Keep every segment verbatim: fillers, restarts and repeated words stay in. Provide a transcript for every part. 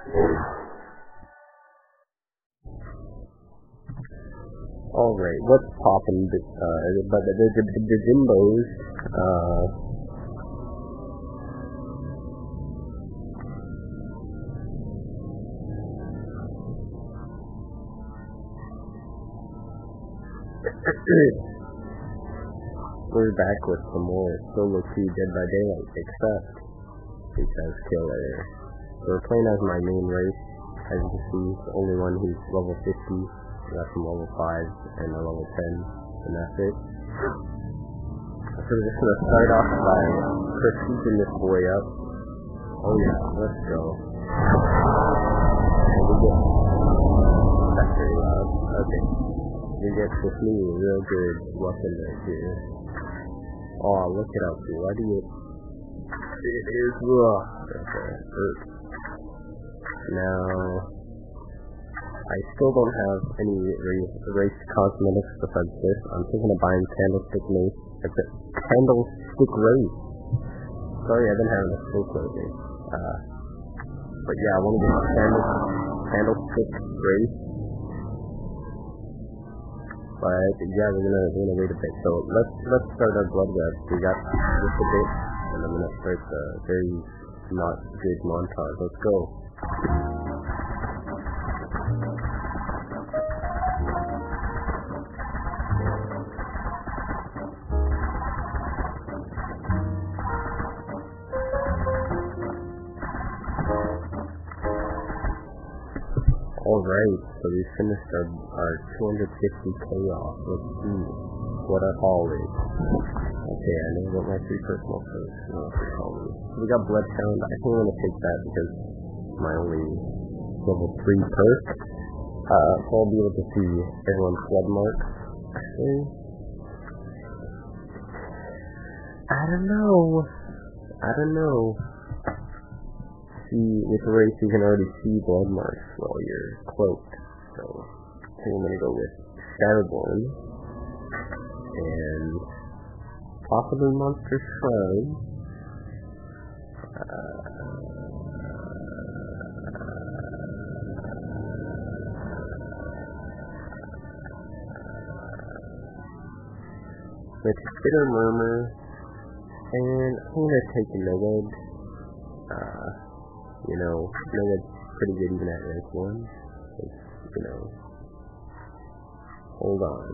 Alright, what's poppin'? Uh, but the, the, the, the Jimbos, uh, we're back with some more solo queue Dead by Daylight, except it says killer. So we're playing as my main race. As you can see, the only one who's level fifty. We got some level fives and a level ten, and that's it. So we're just gonna start off by critiquing this boy up. Oh yeah, let's go. And we get that's very loud. Okay. We get this new real good weapon right here. Oh, look it up, dude. Why do you it is raw. Okay, hurt. Now I still don't have any race, race cosmetics besides this. I'm thinking of buying candlestick mace. It's a candlestick race. Sorry, I've been having a stroke lately. Uh, but yeah, I want to get a candle, candlestick race. But yeah, we're gonna we're gonna wait a bit. So let's let's start our blood web. We got just a bit, and I'm gonna start the very not good montage. Let's go. Alright, so we finished our, our two hundred fifty K off. Let's see what our haul is. Okay, I know what my three personal first. No, so we got Bloodhound. I think I'm going to take that because it's my only level three perk. Uh, so I'll be able to see everyone's blood marks. Actually, I don't know. I don't know. See, with the race, you can already see blood marks while you're cloaked. So, I think I'm gonna go with Starborn and possibly Monster Shrine. Uh, with Spitter Murmur, and I'm gonna take a Nomad. Uh, You know, no one's pretty good even at rank one. It's, you know, hold on.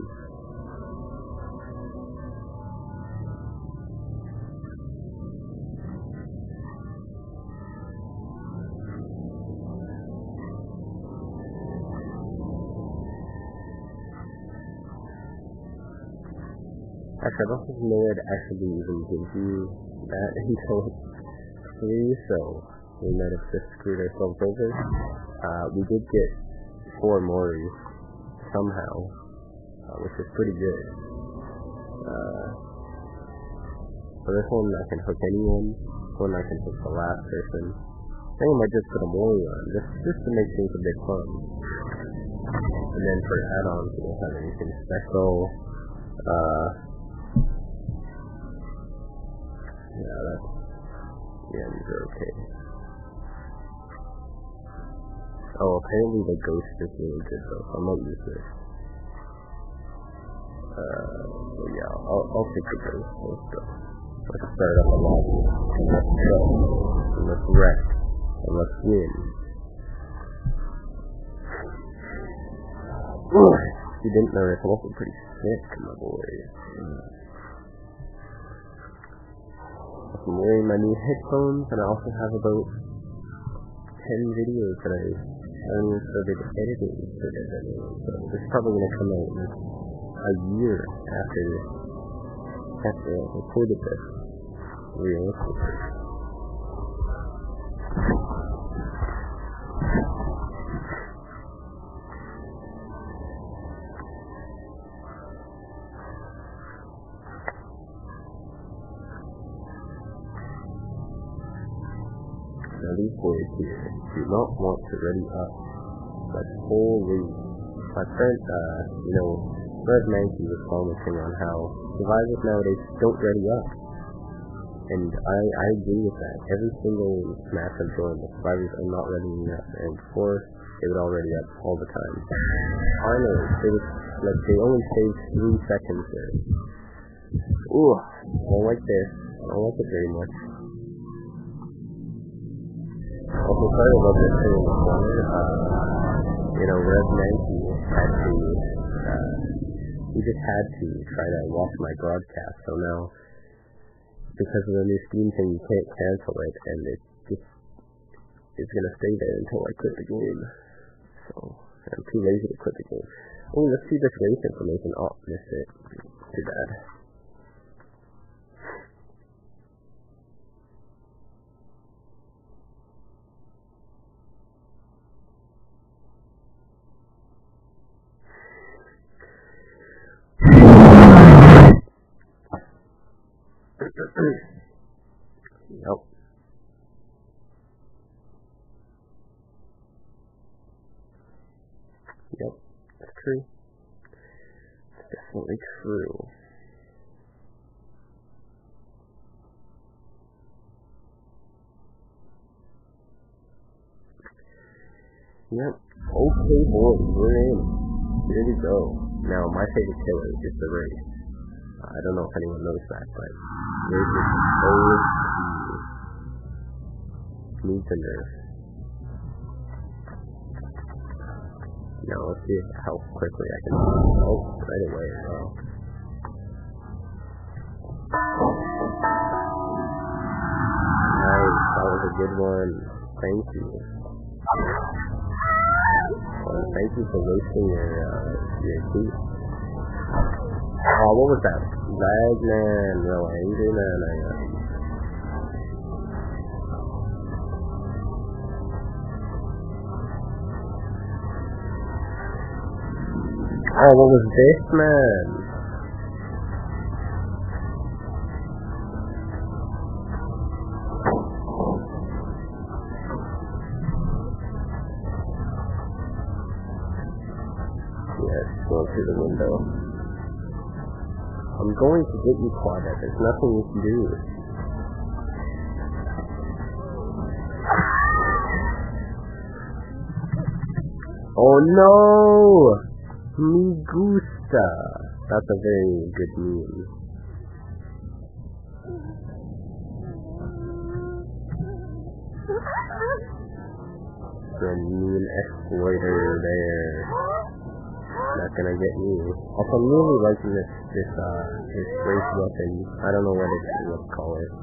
Actually, I don't think Nomad actually even gives you that until three, so we might have just screwed ourselves over. Uh, we did get four Moris somehow, uh, which is pretty good. Uh, for this one, I can hook anyone. This one, I can hook the last person. I think I might just put a Mori on, just, just to make things a bit fun. And then for add-ons, we don't have anything special. Uh, yeah, that's, yeah, these are okay. Oh, apparently the ghost is really good though, so I might use this. Uh, so yeah, I'll, I'll take the ghost. Let's go. Let's start up a lobby. Let's go. And let's wreck. And let's win. Ooh, you didn't notice, I'm also pretty sick, my boy. I'm wearing my new headphones, and I also have about ten videos that I haven't even started editing for this anyway, so this is probably going to come out in a year after, after I recorded this, realistically. Now these boys here do not want to ready up. But holy, my friend, uh, you know, Red Mankey was commenting on how survivors nowadays don't ready up. And I, I agree with that. Every single match I've joined, the survivors are not ready enough, and before, they would already up all the time. Finally, they was, like, they only saved three seconds there. Ooh, I don't like this. I don't like it very much. Also, sorry about this thing in the corner. Uh, you know, Rev Nancy had to, uh, he just had to try to watch my broadcast, so now, because of the new Steam thing, you can't cancel it, and it just, it's gonna stay there until I quit the game. So, I'm too lazy to quit the game. Oh, let's see this race information. Oh, missed it. Too bad. Yep. Yep, that's true. It's definitely true. Yep. Okay, boys, we're in. Here we go. Now, my favorite killer is the race. Uh, I don't know if anyone knows that, but race is so needs a nerf. Now, let's see how quickly I can. Oh, right away. Wow. Nice, that was a good one. Thank you. Well, thank you for wasting your uh, your key. Oh, what was that? Ragman, real angry man. I am. Oh, what was this, man? Yes, go through the window. I'm going to get you, Claudette. There's nothing you can do. Oh no! Me gusta. That's a very good meme. Good meme exploiter there. Not gonna get me. Also, I'm really liking this this uh this race weapon. I don't know what it what to call it.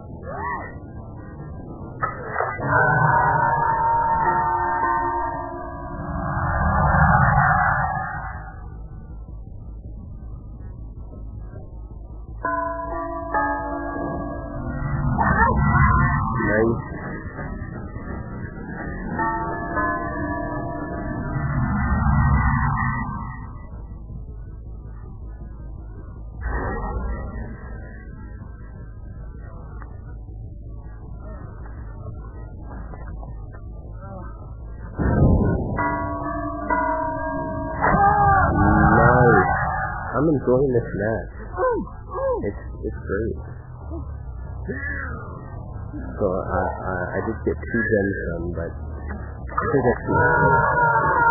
Nice. I'm enjoying this match. It's it's great. So uh, uh, I did get two gems done, but I think that's good.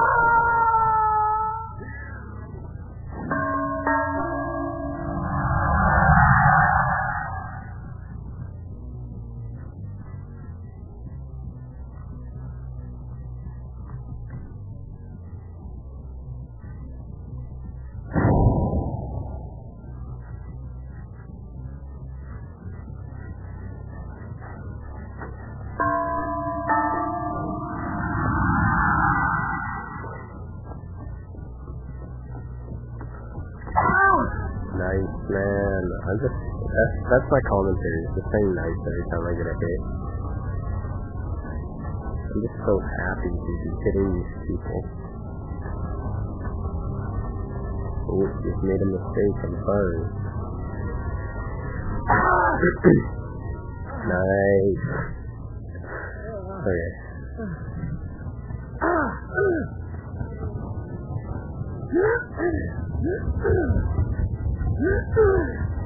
Nice, man. I'm just, that's, that's my commentary. It's just saying nice every time I get a hit. I'm just so happy to be hitting these people. Oh, just made a mistake. I'm sorry. Nice. Okay.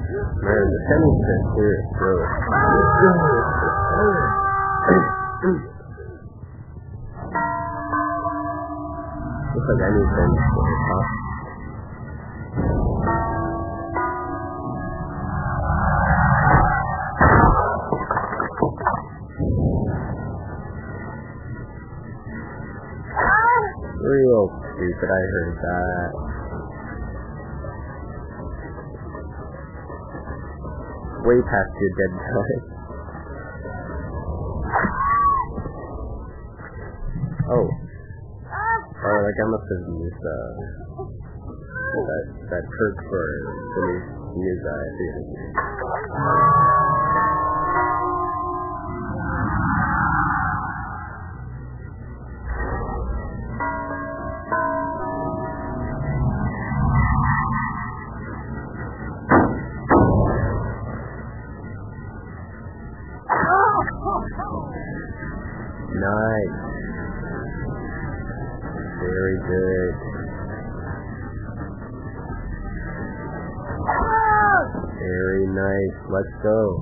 Man, the penny's been serious, really. Looks like I need pennies for it, huh? Real stupid, I heard that. Way past your dead time. Oh. Oh, like I must have used uh, that, that perk for the new, new guy. Nice. Very good. Very nice. Let's go.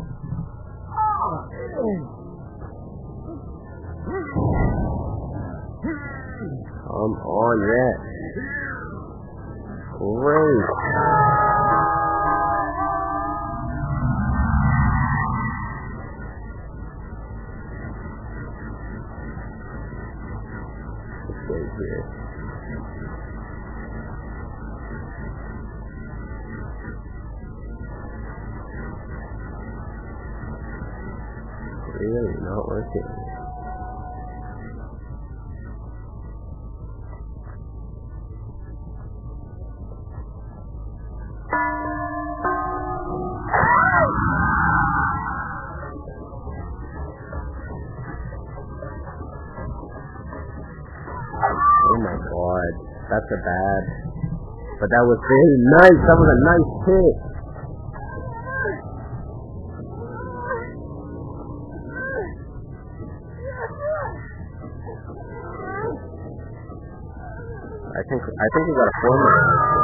Come on, yes. Great. Here. Really not working. Oh my god, that's a bad. But that was very nice. That was a nice hit. I think I think we got a four man.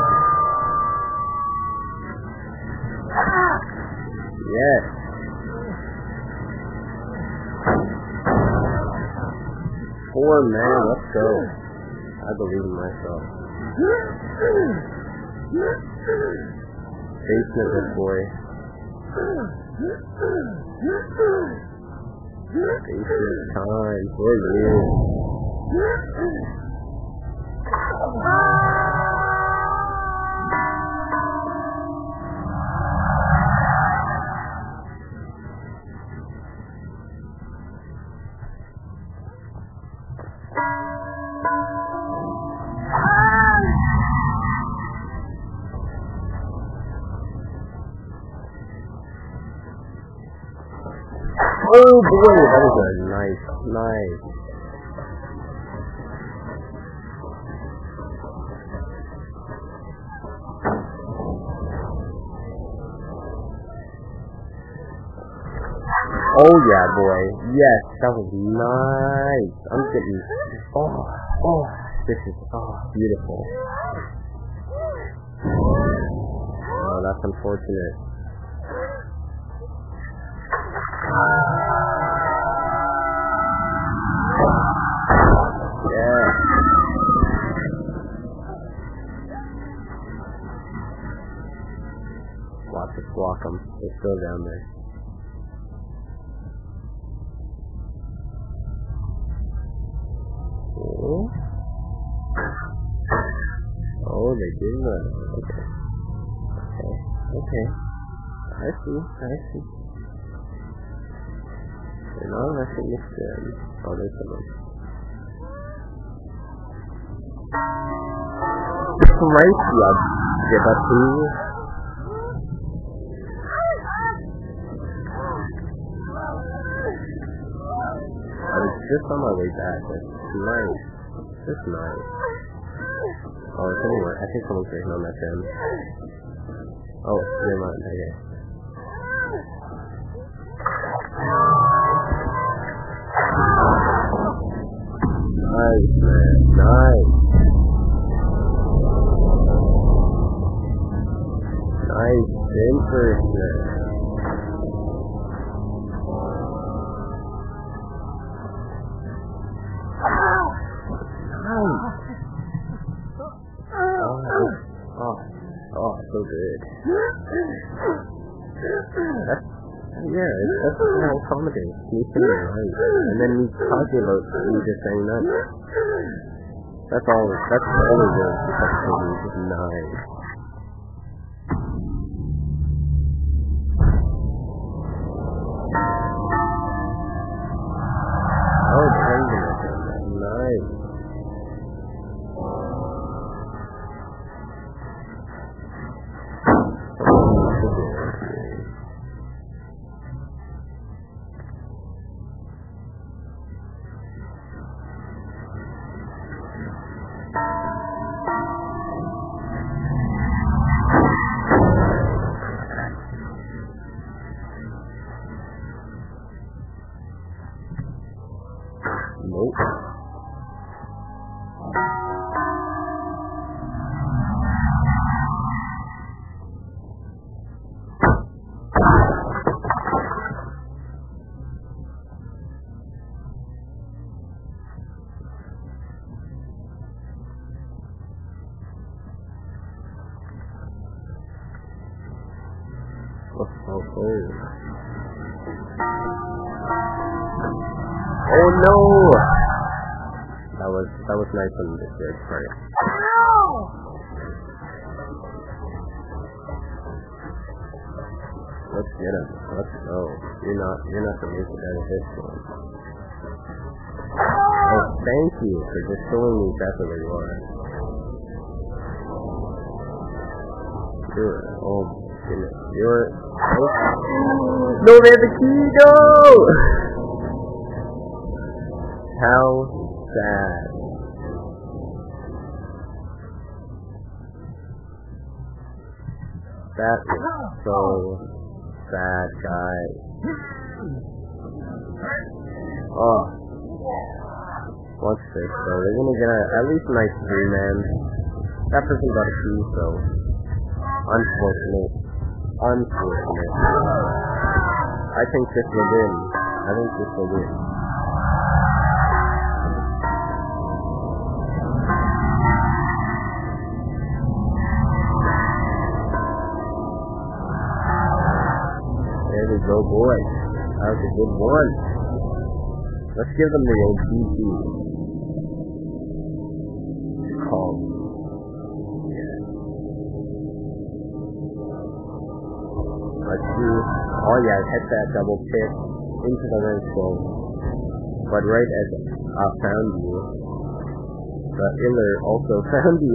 Yes. Four man, let's go. I believe in myself. Basement this boy. Basement time for you. Oh boy, that was a nice, nice. Oh yeah, boy. Yes, that was nice. I'm getting. Oh, oh, this is oh beautiful. Oh, that's unfortunate. Yeah. Watch us block them. They're still down there. Oh, oh they did run. Okay. Okay. Okay. I see. I see. They're not rushing this gun. Oh, there's someone. Right, yeah. Give up to you. I was just on my way back. That's nice. Just nice. Oh, it's anywhere. I think someone's working on that gun. Oh, never mind. Okay. Nice, man. Nice. Nice. In first there. Nice. Oh, oh, oh, so good. That's, yeah, that's how comedy. Sneaking right. And then we talking about you just saying that. That's all, that's the only word because for me is nice. Oh, changing it. Nice. Nope. Oh, oh, oh. Oh no! That was that was nice on the third part. Let's get him. Let's go. You're not you're not gonna make it out of this one. Oh, thank you for just showing me exactly where you are. You're oh goodness. You're oh. No, they have the key, no! How sad. That is so sad, guys. Oh. What's this, though? They're gonna get a, at least a nice three, man. That person got a key, so. Unfortunate. Unfortunate. I think this will win. I think this will win. There we go, boys. That was a good one. Let's give them the old G G. Call. Yeah. Let's do. Oh yeah, hit that double tip into the windshield. But right as I found you, the iller also found you.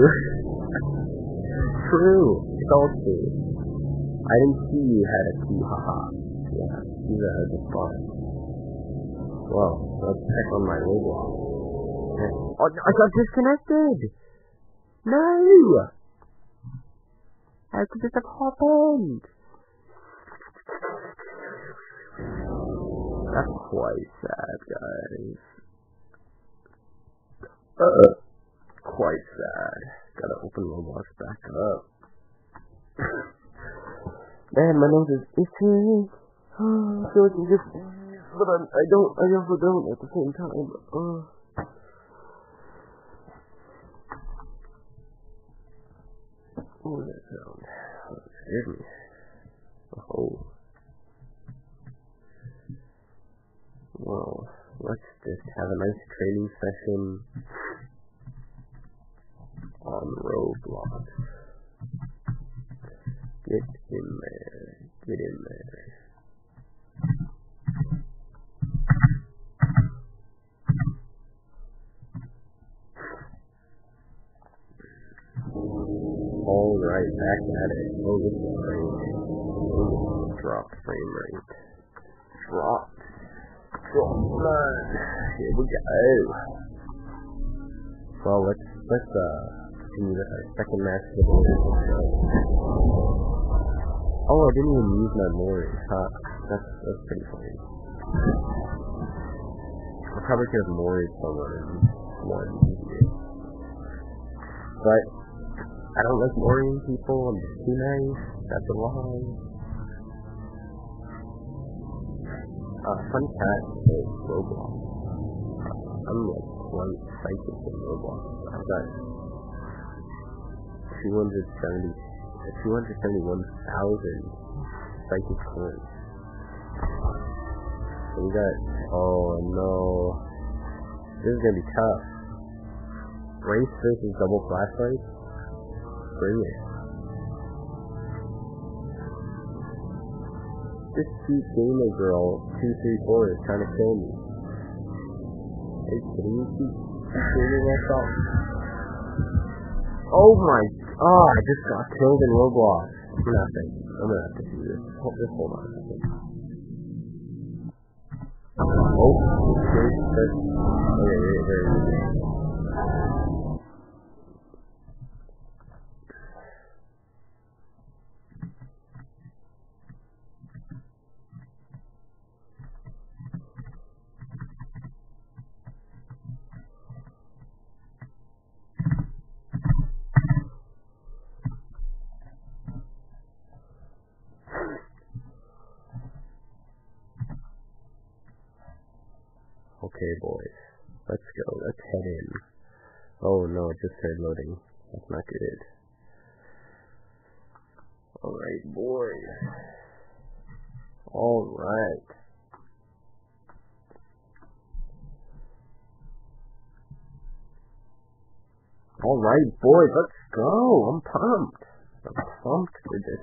True. It's all true. I didn't see you had a key, haha. Yeah, these are hard to spot. Well, let's check on my Roblox. Oh, I got disconnected! No! How could this have happened? That's quite sad, guys. Uh, quite sad. Gotta open Roblox back up. Man, my nose is itching. Oh, I feel like I'm just, but I'm, I don't, I also don't at the same time. Oh. What was that sound? Oh, it scared me. Oh. Well, let's just have a nice training session on Roblox. Get in there. Get in there. Alright, back at it. Oh, this is great. Oh, dropped frame rate. Dropped. Dropped. Here we go. Well, let's, let's, uh, continue with our second match of the show. Oh, I didn't even use my Mori. Huh. That's, that's pretty funny. I probably could have Mori somewhere in one video. But, I don't like boring people. I'm just too nice. That's a lie. Uh, fun fact is Roblox. I'm like one psychic in Roblox. I've got two hundred seventy, two hundred seventy-one thousand psychic coins. So we got, oh no, this is gonna be tough. Race versus double flashlight? Bring it. This cute gamer girl, two three four, is trying to kill me. Are you kidding me? She's shooting myself. Oh my, oh, I just got killed in Roblox. I'm gonna have to, I'm gonna have to do this. Hold, just hold on a second. Oh, okay, that's, okay, wait, wait, wait. Okay, boys. Let's go. Let's head in. Oh no, it just started loading. That's not good. Alright, boys. Alright. Alright, boys. Let's go. I'm pumped. I'm pumped for this.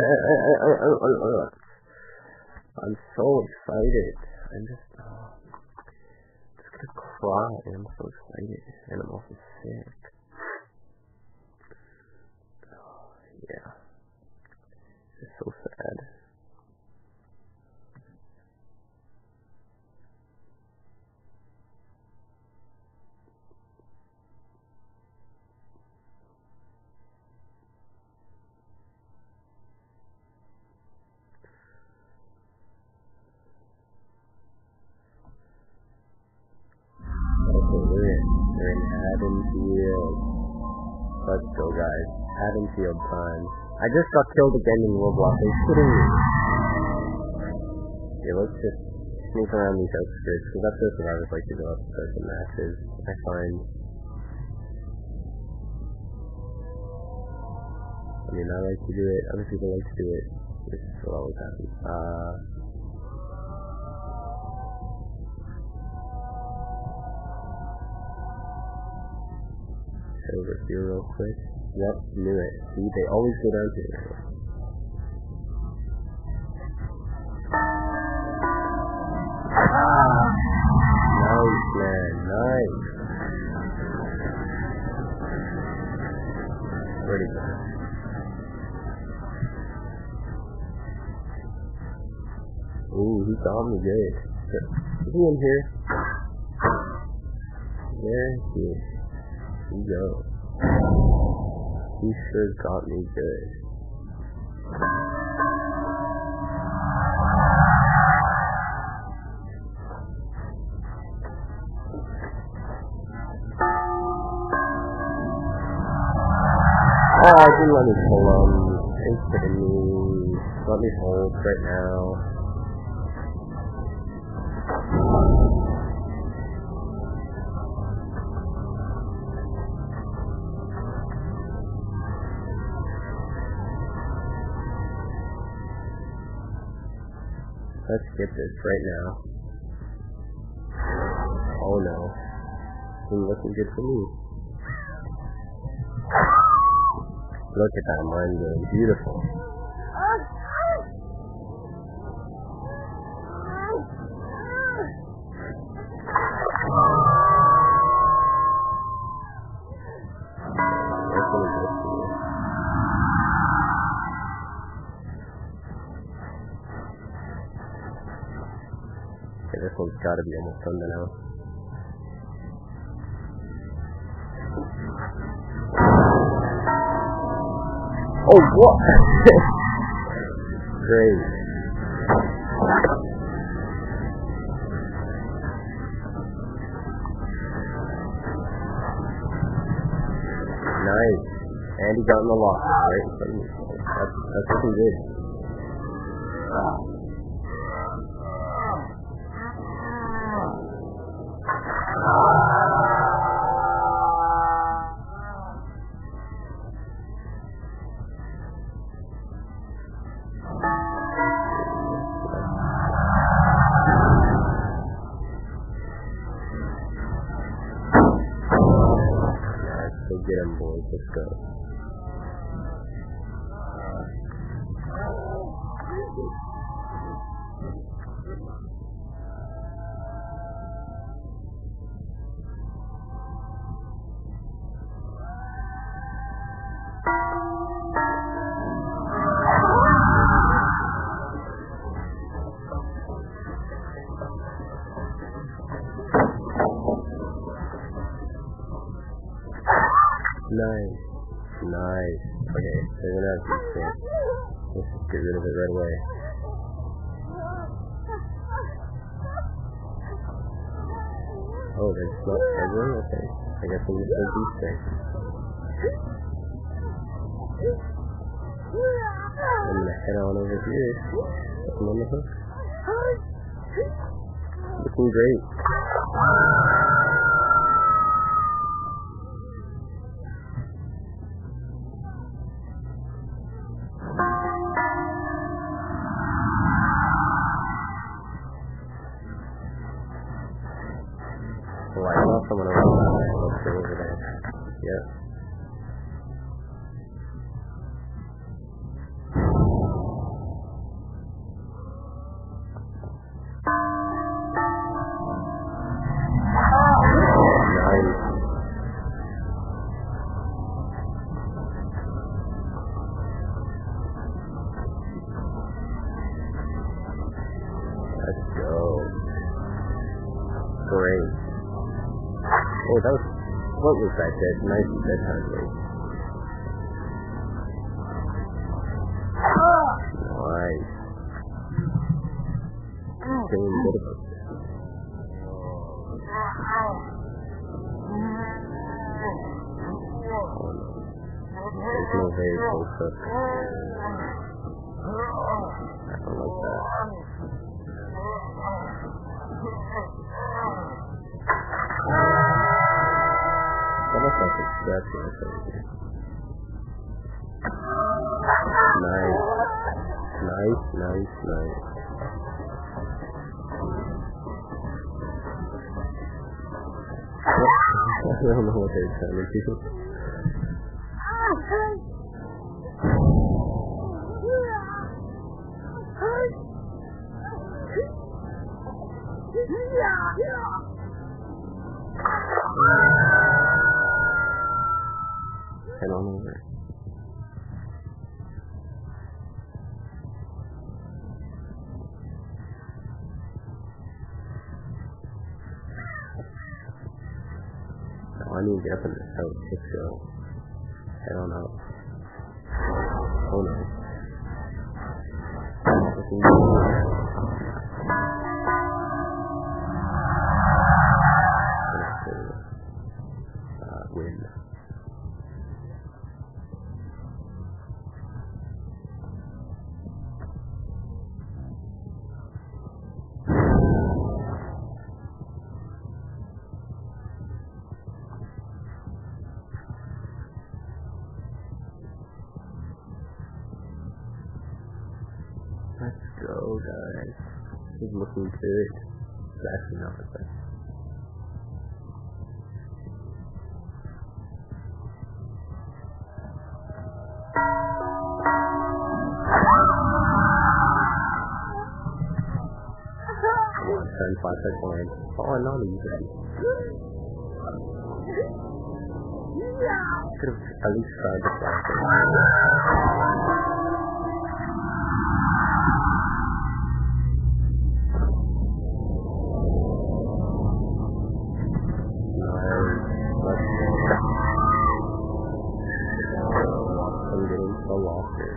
I'm so excited. I'm just... Uh, to cry. I'm so excited, and I'm also sick. Oh, yeah, it's so sad. Let's go, guys. Haddonfield time. I just got killed again in Roblox. Are you kidding me? Okay, let's just sneak around these outskirts, because that's just what I would like to go up to start the matches. I find... I mean, I like to do it. Other people like to do it. This is what always happens. Uh... Over here real quick. Yep, knew it. See, they always go down here. Ah! Nice, man. Nice. Where'd he go? Ooh, he got me good. Is he in here? There he is. Here we go. He sure got me good. Oh, I didn't let me pull him. Are you kidding me? Let me hold right now. Let's get this right now. Oh no. It's looking good for me. Look at that mind game. Beautiful. This one's gotta be almost done now. Oh, what? Great. Nice. And he got in the locker right in front of me. That's, that's looking good. Wow. Let's get him, boys. Let's go. Nice. Nice. Okay, they're gonna have these things. Let's just get rid of it right away. Oh, they're just not struggling? Okay. I guess we'll just take these things. I'm gonna head on over here. Put them on the hook. Looking great. Oh, I saw someone over there. Let's go over there. Yep. Nice. Let's go. Great. Oh, that was, what was that dead? Nice dead handling. Nice. Feeling good about this. Oh no. There's no very close hook. I don't like that. Almost like it's scratching or something. Nice. Nice, nice, nice. I don't know what they're trying to do. Head on over. Oh, I need to get up in this house. Let's go. Head on up. Oh no. Looking good. Uh, win. Let's go, guys. He's looking good. It's actually not the best. Come on, turn five side blind. Oh, not easy. Could have at least tried the flag. The locker.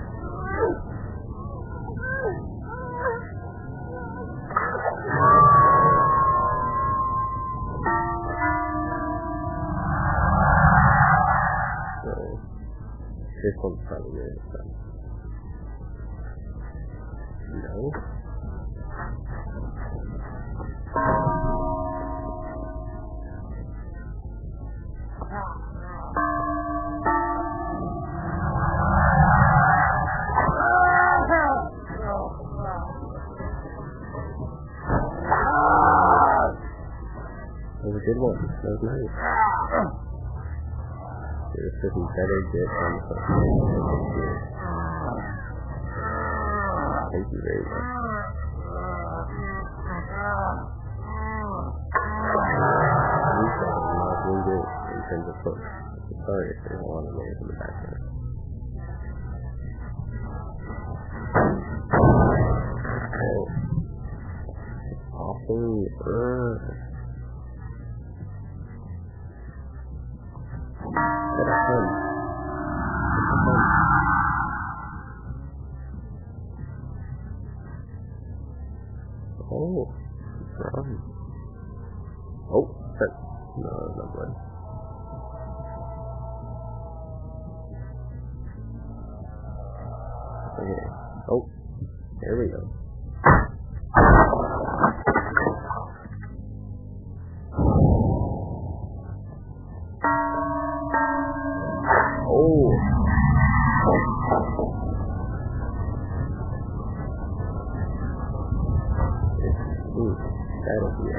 So, This one's probably really fun. No. That was a good one. That was nice. This is better get on the phone. Thank you very much. At least I'm not doing good in terms of books. Sorry if there's a lot of noise in the background. Oh. Awesome. Uh. What a fun. What a fun. Oh, wrong. Oh, that, no, no blood. Okay. Oh, there we go. Oh. Ooh, bad idea.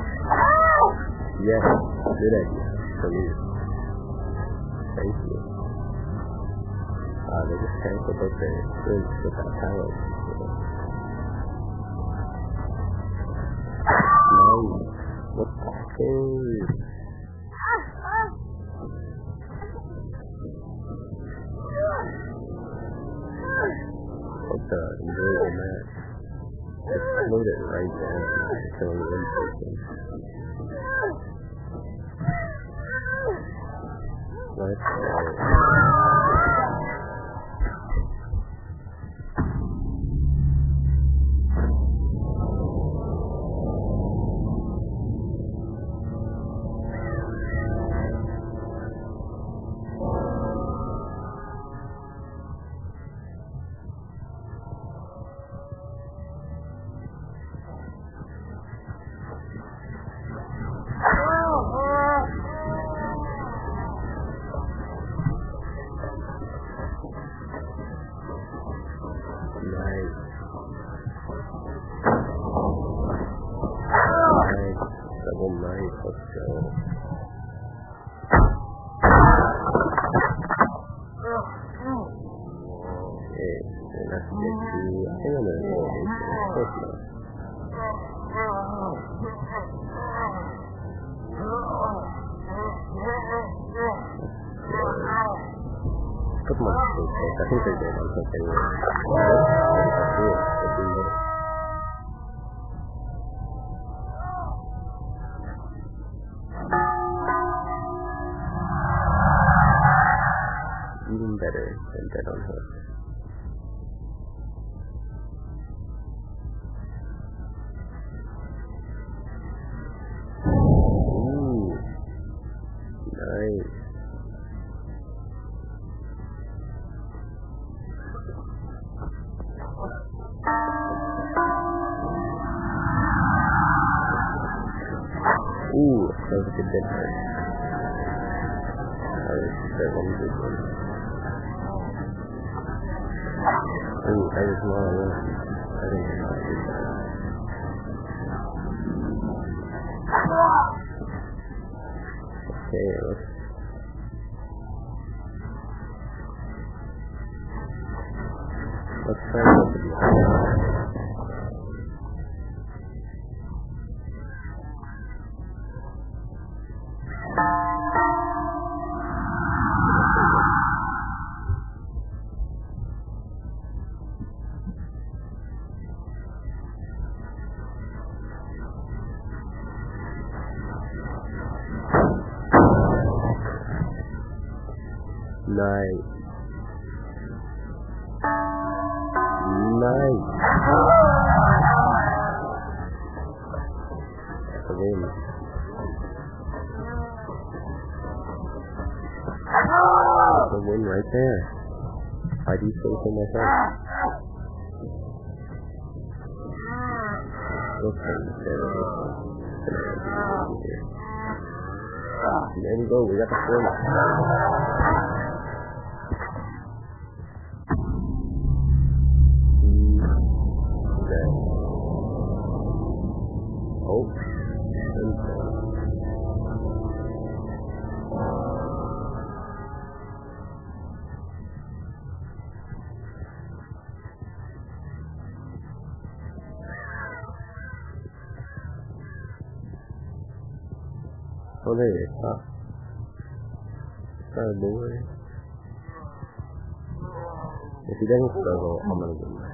Yes, good idea for me. Thank you. Uh, they just canceled out their goods without power. Nice. What's happening? What the enjoy the match? Just float it right down until you win something. Let's go. Nice. Nice. Double nice. Let's go. Okay. And that's get to, I think I'm going to go into this now. Couple more mistakes. I think they're good on something. Even better than dead on hook. Ooh, nice. Ooh, that was a good dead part. That was that one good one. Ooh, that was one on one. I think I might do that. Okay, let's let's try and look at the other. Nice. Nice. That's a win. That's a win right there. Why do you say so much else? Okay, there we go, we got the format. Oh, oh, there it is, huh? Oh, boy. If he doesn't struggle, I'm gonna get mad.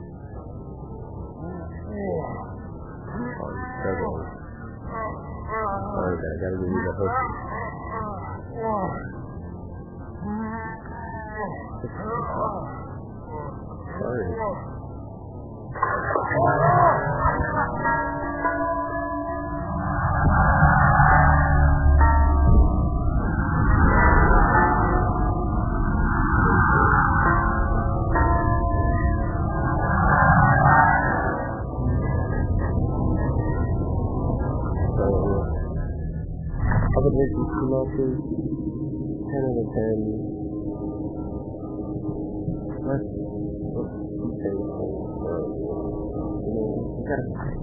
Oh, he's struggling. Sorry, guys, I gotta give you the hook. Sorry. Ten out of ten. Let's let's say you know, you gotta fight.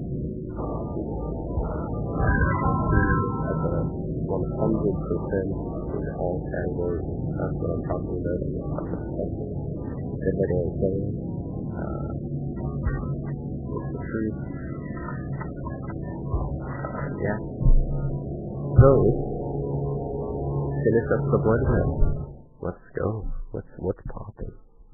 At the one hundred percent in all categories. That's what I'm talking about. Everybody is saying, uh, it's the truth. Uh, yeah. So, finish up the blood run. Let's go. What's what's popping?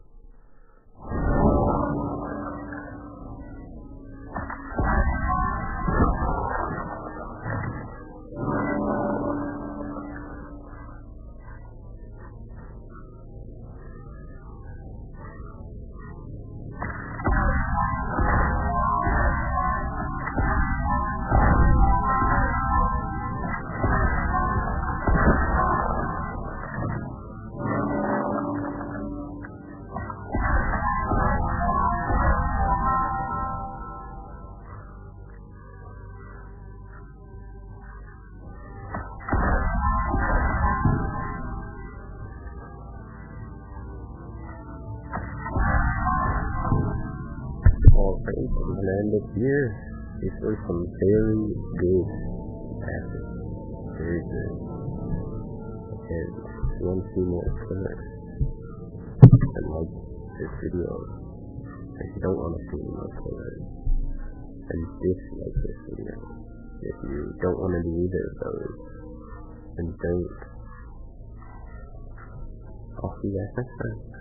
End of year. These were some very good passes. Very good. And if you want to see more clips and like this video, if you don't want to see more clips and dislike this video, if you don't want to do either of those, then don't. I'll see you guys next time.